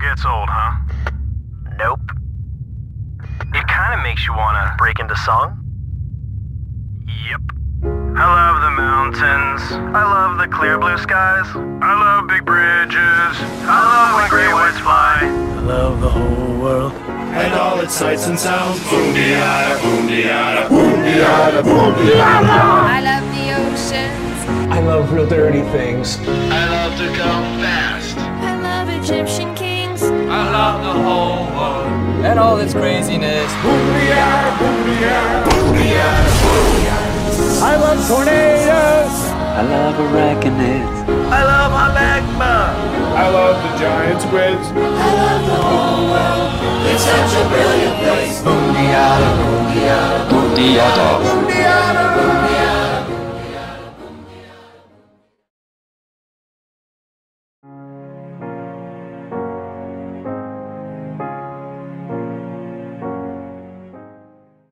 gets old, huh? Nope. It kind of makes you want to break into song. Yep. I love the mountains. I love the clear blue skies. I love big bridges. I love when gray whites fly. I love the whole world and all its sights and sounds. Boom-de-yada, boom-de-yada, boom-de-yada, boom-de-yada. I love the oceans. I love real dirty things. I love to go fast. I love Egyptian kings. I love the whole world and all its craziness. Boom-de-yada, boom-de-yada, boom-de-yada, boom-de-yada. I love tornadoes. I love arachnids. I love hot magma. I love the giant squids. I love the whole world. It's such a brilliant place. Boom-de-yada, boom-de-yada, Boom-de-yada. boom-de-yada, boom-de-yada.